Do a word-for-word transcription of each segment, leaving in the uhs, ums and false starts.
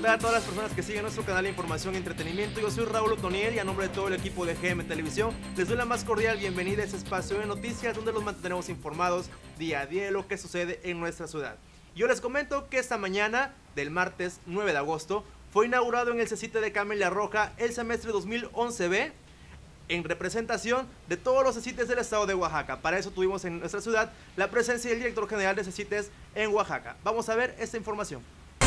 tarde a todas las personas que siguen nuestro canal de información y entretenimiento. Yo soy Raúl Otoniel y a nombre de todo el equipo de G M Televisión les doy la más cordial bienvenida a este espacio de noticias donde los mantendremos informados día a día de lo que sucede en nuestra ciudad. Yo les comento que esta mañana del martes nueve de agosto fue inaugurado en el CECITE de Camelia Roja el semestre dos mil once B en representación de todos los CECITES del estado de Oaxaca. Para eso tuvimos en nuestra ciudad la presencia del director general de CECITES en Oaxaca. Vamos a ver esta información.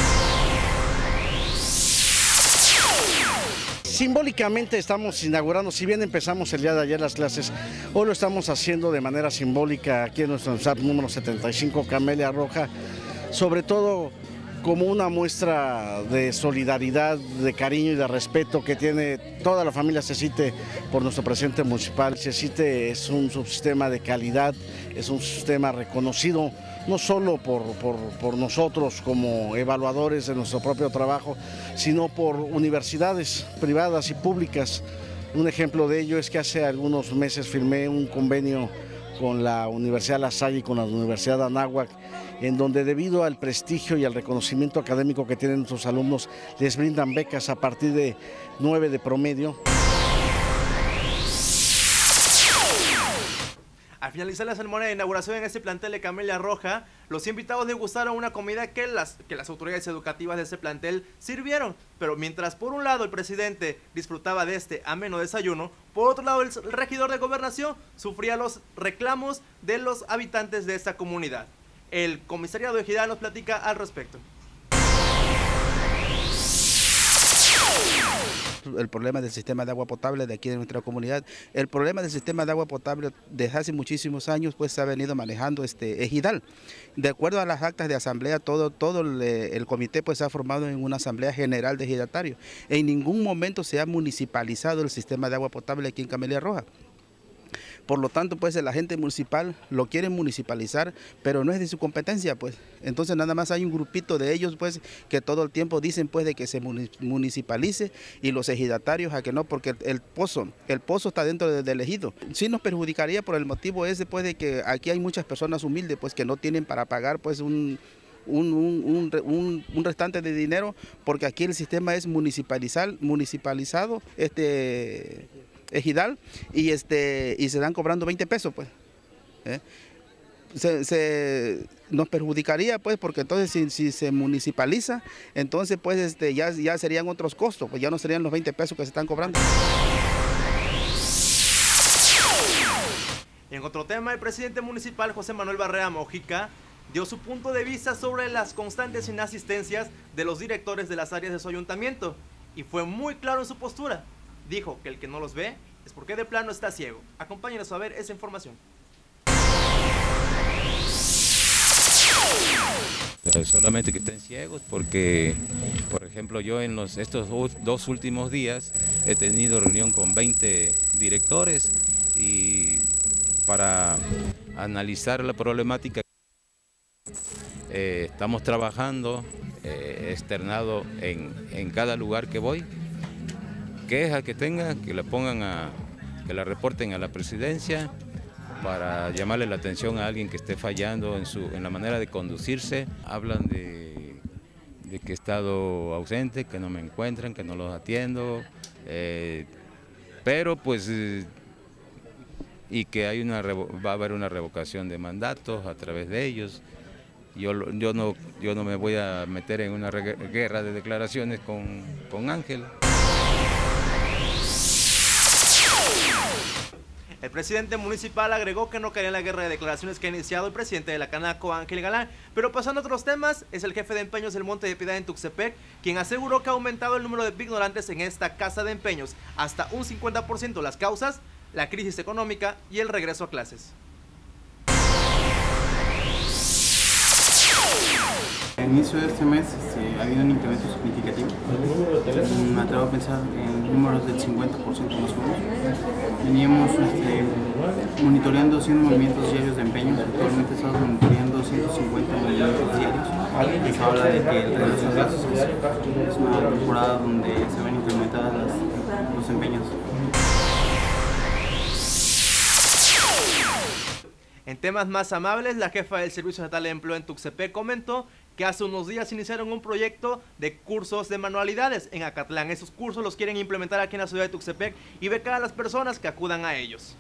Simbólicamente estamos inaugurando, si bien empezamos el día de ayer las clases, hoy lo estamos haciendo de manera simbólica aquí en nuestro S A P número setenta y cinco Camelia Roja, sobre todo como una muestra de solidaridad, de cariño y de respeto que tiene toda la familia CECITE por nuestro presidente municipal. CECITE es un subsistema de calidad, es un sistema reconocido no solo por, por, por nosotros como evaluadores de nuestro propio trabajo, sino por universidades privadas y públicas. Un ejemplo de ello es que hace algunos meses firmé un convenio con la Universidad La Salle y con la Universidad de Anáhuac, en donde debido al prestigio y al reconocimiento académico que tienen nuestros alumnos, les brindan becas a partir de nueve de promedio. Al finalizar la ceremonia de inauguración en este plantel de Camelia Roja, los invitados degustaron una comida que las, que las autoridades educativas de este plantel sirvieron. Pero mientras por un lado el presidente disfrutaba de este ameno desayuno, por otro lado el regidor de gobernación sufría los reclamos de los habitantes de esta comunidad. El comisariado de Ejidal nos platica al respecto. El problema del sistema de agua potable de aquí de nuestra comunidad, el problema del sistema de agua potable desde hace muchísimos años pues se ha venido manejando este Ejidal. De acuerdo a las actas de asamblea, todo, todo el, el comité pues se ha formado en una asamblea general de ejidatarios. En ningún momento se ha municipalizado el sistema de agua potable aquí en Camelia Roja. Por lo tanto, pues el agente municipal lo quiere municipalizar, pero no es de su competencia, pues. Entonces nada más hay un grupito de ellos, pues, que todo el tiempo dicen, pues, de que se municipalice y los ejidatarios a que no, porque el, el pozo, el pozo está dentro de, del ejido. Sí nos perjudicaría por el motivo ese, pues, de que aquí hay muchas personas humildes, pues, que no tienen para pagar, pues, un... Un, un, un, un restante de dinero, porque aquí el sistema es municipalizar, municipalizado, este... Ejidal, y este y se dan cobrando veinte pesos, pues. ¿eh? Se, se nos perjudicaría, pues, porque entonces si, si se municipaliza, entonces pues este ya, ya serían otros costos, pues ya no serían los veinte pesos que se están cobrando. En otro tema, el presidente municipal José Manuel Barrera Mojica dio su punto de vista sobre las constantes inasistencias de los directores de las áreas de su ayuntamiento y fue muy claro en su postura. Dijo que el que no los ve es porque de plano está ciego. Acompáñenos a ver esa información. Solamente que estén ciegos porque, por ejemplo, yo en los, estos dos últimos días he tenido reunión con veinte directores y para analizar la problemática eh, estamos trabajando eh, externado en, en cada lugar que voy. Queja que tenga, que la pongan a, que la reporten a la presidencia para llamarle la atención a alguien que esté fallando en, su, en la manera de conducirse. Hablan de, de que he estado ausente, que no me encuentran, que no los atiendo, eh, pero pues, eh, y que hay una, va a haber una revocación de mandatos a través de ellos. Yo, yo, no, yo no me voy a meter en una guerra de declaraciones con, con Ángel. El presidente municipal agregó que no caería en la guerra de declaraciones que ha iniciado el presidente de la Canaco, Ángel Galán. Pero pasando a otros temas, es el jefe de empeños del Monte de Piedad en Tuxtepec, quien aseguró que ha aumentado el número de ignorantes en esta casa de empeños hasta un cincuenta por ciento. Las causas, la crisis económica y el regreso a clases. Al inicio de este mes este, ha habido un incremento significativo. Me atrevo a pensar en números del cincuenta por ciento más o menos. Veníamos este, monitoreando cien movimientos diarios de empeños, actualmente estamos monitoreando ciento cincuenta movimientos diarios. Se habla de que el regreso a clases es una temporada donde se ven incrementadas las, los empeños. En temas más amables, la jefa del Servicio Estatal de Empleo en Tuxtepec comentó que hace unos días iniciaron un proyecto de cursos de manualidades en Acatlán. Esos cursos los quieren implementar aquí en la ciudad de Tuxtepec y becar a las personas que acudan a ellos.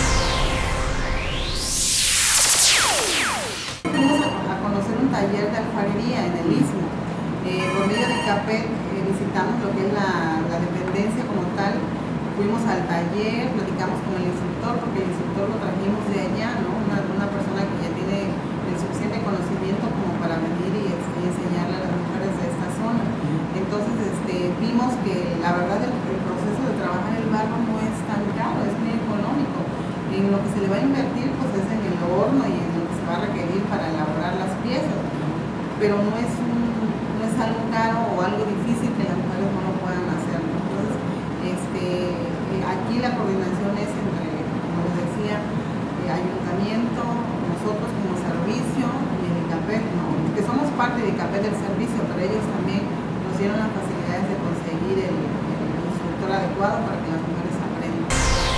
Fuimos a conocer un taller de alfarería en el Istmo. Eh, por medio de ICAPET eh, visitamos lo que es la, la dependencia como tal. Fuimos al taller, platicamos con el instructor, porque el instructor lo trajimos de allá, ¿no? Una, una persona que ya tiene el suficiente conocimiento como para venir y, y enseñarle a las mujeres de esta zona. Entonces este, vimos que la verdad el, el proceso de trabajar el barro no es tan caro, es muy económico. En lo que se le va a invertir pues es en el horno y en lo que se va a requerir para elaborar las piezas, pero no es, un, no es algo caro o algo difícil que las mujeres no lo puedan hacer, ¿no? Entonces, este, aquí la coordinación es entre, como les decía, el ayuntamiento, nosotros como servicio y el ICAPET, ¿no? Que somos parte del ICAPET del servicio, pero ellos también nos dieron las facilidades de conseguir el, el instructor adecuado para que las mujeres aprendan.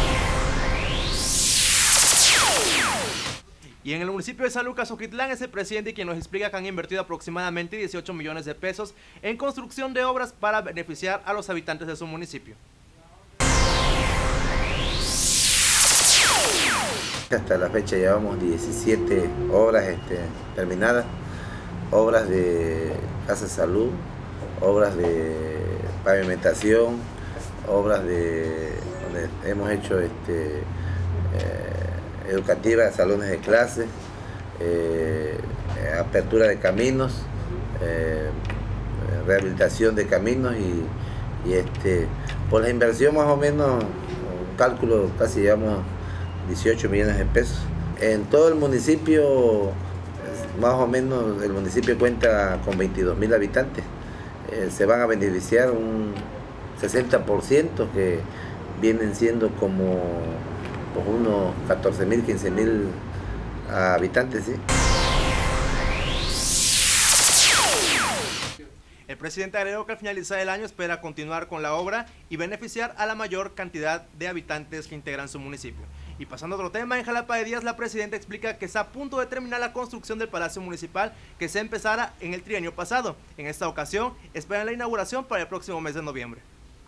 Y en el municipio de San Lucas Oquitlán es el presidente quien nos explica que han invertido aproximadamente dieciocho millones de pesos en construcción de obras para beneficiar a los habitantes de su municipio. Hasta la fecha llevamos diecisiete obras este, terminadas, obras de casa de salud, obras de pavimentación, obras de donde hemos hecho este, eh, educativas, salones de clase, eh, apertura de caminos, eh, rehabilitación de caminos y, y este, por la inversión más o menos, un cálculo casi llevamos dieciocho millones de pesos. En todo el municipio, más o menos el municipio cuenta con veintidós mil habitantes, eh, se van a beneficiar un sesenta por ciento que vienen siendo como pues unos catorce mil, quince mil habitantes, ¿sí? El presidente agregó que al finalizar el año espera continuar con la obra y beneficiar a la mayor cantidad de habitantes que integran su municipio. Y pasando a otro tema, en Jalapa de Díaz la presidenta explica que está a punto de terminar la construcción del Palacio Municipal que se empezara en el trienio pasado. En esta ocasión esperan la inauguración para el próximo mes de noviembre.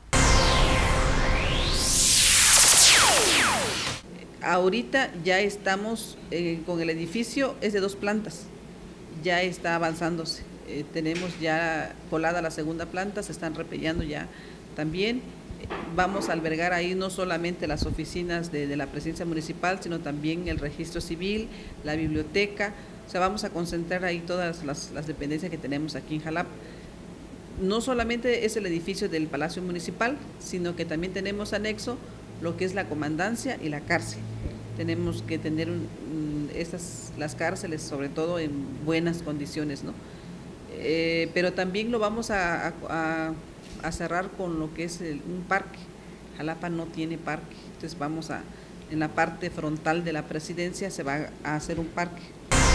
Ahorita ya estamos eh, con el edificio, es de dos plantas, ya está avanzándose. Eh, tenemos ya colada la segunda planta, se están repellando ya también. Eh, vamos a albergar ahí no solamente las oficinas de, de la presidencia municipal, sino también el registro civil, la biblioteca. O sea, vamos a concentrar ahí todas las, las dependencias que tenemos aquí en Jalapa. No solamente es el edificio del Palacio Municipal, sino que también tenemos anexo lo que es la comandancia y la cárcel. Tenemos que tener un, un, estas, las cárceles, sobre todo en buenas condiciones, ¿no? Eh, pero también lo vamos a, a, a cerrar con lo que es el, un parque. Jalapa no tiene parque, entonces vamos a, en la parte frontal de la presidencia se va a hacer un parque.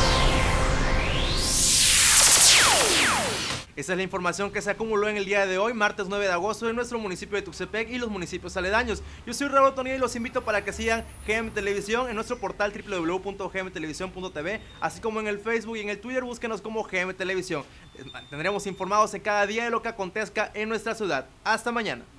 Esa es la información que se acumuló en el día de hoy, martes nueve de agosto, en nuestro municipio de Tuxtepec y los municipios aledaños. Yo soy Raúl Toniel y los invito para que sigan G M Televisión en nuestro portal doble u doble u doble u punto g m televisión punto t v, así como en el Facebook y en el Twitter, búsquenos como G M Televisión. Les mantendremos informados en cada día de lo que acontezca en nuestra ciudad. Hasta mañana.